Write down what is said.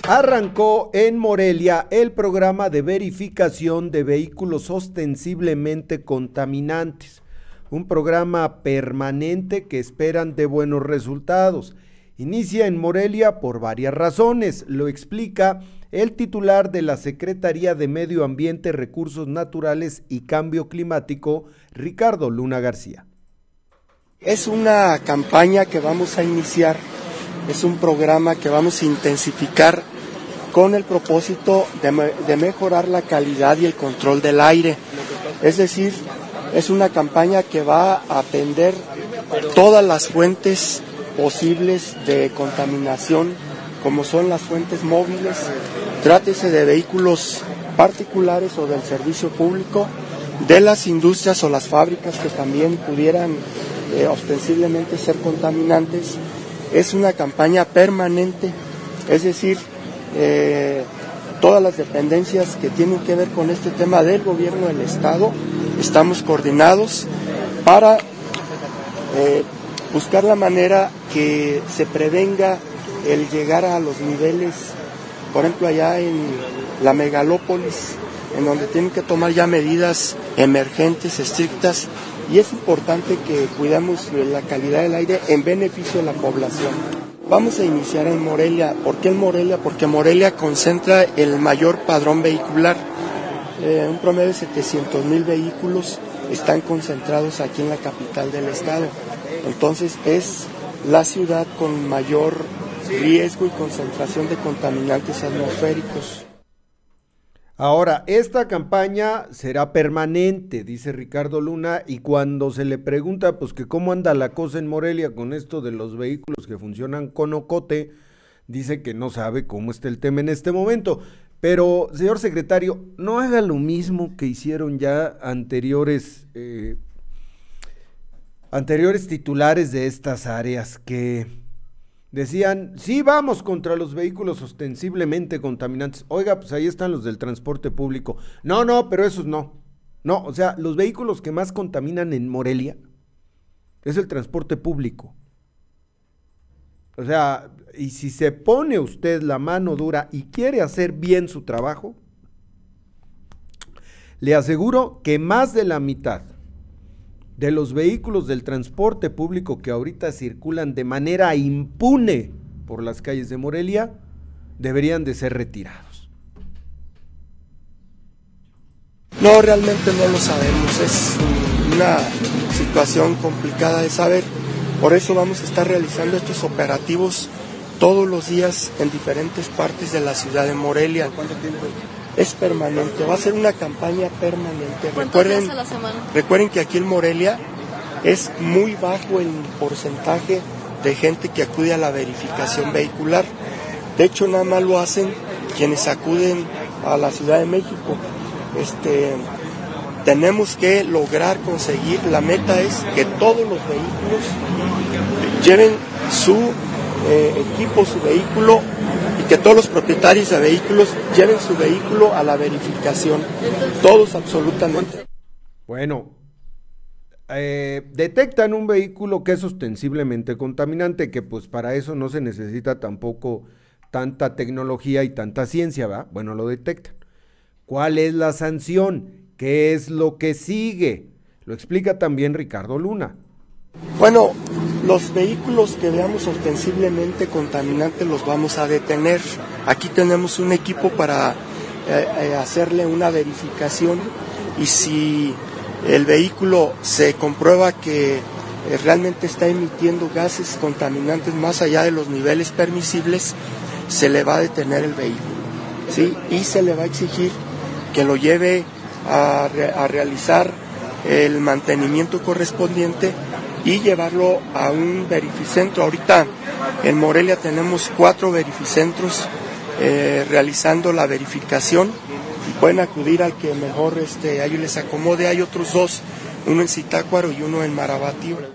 Arrancó en Morelia el programa de verificación de vehículos ostensiblemente contaminantes, un programa permanente que esperan de buenos resultados. Inicia en Morelia por varias razones, lo explica el titular de la Secretaría de Medio Ambiente, Recursos Naturales y Cambio Climático, Ricardo Luna García. Es una campaña que vamos a iniciar, es un programa que vamos a intensificar con el propósito de mejorar la calidad y el control del aire. Es decir, es una campaña que va a atender todas las fuentes posibles de contaminación, como son las fuentes móviles, trátese de vehículos particulares o del servicio público, de las industrias o las fábricas que también pudieran ostensiblemente ser contaminantes. Es una campaña permanente, es decir, todas las dependencias que tienen que ver con este tema del gobierno del estado, estamos coordinados para buscar la manera que se prevenga el llegar a los niveles, por ejemplo allá en la megalópolis, en donde tienen que tomar ya medidas emergentes, estrictas, y es importante que cuidemos la calidad del aire en beneficio de la población. Vamos a iniciar en Morelia. ¿Por qué en Morelia? Porque Morelia concentra el mayor padrón vehicular. Un promedio de 700,000 vehículos están concentrados aquí en la capital del estado. Entonces es la ciudad con mayor riesgo y concentración de contaminantes atmosféricos. Ahora, esta campaña será permanente, dice Ricardo Luna, y cuando se le pregunta pues que cómo anda la cosa en Morelia con esto de los vehículos que funcionan con ocote, dice que no sabe cómo está el tema en este momento. Pero, señor secretario, no haga lo mismo que hicieron ya anteriores titulares de estas áreas que decían, sí, vamos contra los vehículos ostensiblemente contaminantes. Oiga, pues ahí están los del transporte público. No, pero esos no. No, o sea, los vehículos que más contaminan en Morelia es el transporte público. O sea, y si se pone usted la mano dura y quiere hacer bien su trabajo, le aseguro que más de la mitad de los vehículos del transporte público que ahorita circulan de manera impune por las calles de Morelia deberían de ser retirados. No, realmente no lo sabemos, es una situación complicada de saber, por eso vamos a estar realizando estos operativos todos los días en diferentes partes de la ciudad de Morelia. ¿Cuánto tiempo? Es permanente, va a ser una campaña permanente. ¿Cuántos días a la semana? Recuerden que aquí en Morelia es muy bajo el porcentaje de gente que acude a la verificación vehicular. De hecho, nada más lo hacen quienes acuden a la Ciudad de México. Tenemos que lograr conseguir, la meta es que todos los vehículos lleven su equipo, su vehículo, y que todos los propietarios de vehículos lleven su vehículo a la verificación. Todos absolutamente. Bueno, detectan un vehículo que es ostensiblemente contaminante, que pues para eso no se necesita tampoco tanta tecnología y tanta ciencia, ¿va? Bueno, lo detectan. ¿Cuál es la sanción? ¿Qué es lo que sigue? Lo explica también Ricardo Luna. Bueno, los vehículos que veamos ostensiblemente contaminantes los vamos a detener. Aquí tenemos un equipo para hacerle una verificación, y si el vehículo se comprueba que realmente está emitiendo gases contaminantes más allá de los niveles permisibles, se le va a detener el vehículo, ¿sí? Y se le va a exigir que lo lleve a realizar el mantenimiento correspondiente y llevarlo a un verificentro. Ahorita en Morelia tenemos 4 verificentros realizando la verificación, y pueden acudir al que mejor a ellos les acomode. Hay otros 2, uno en Zitácuaro y uno en Marabatío.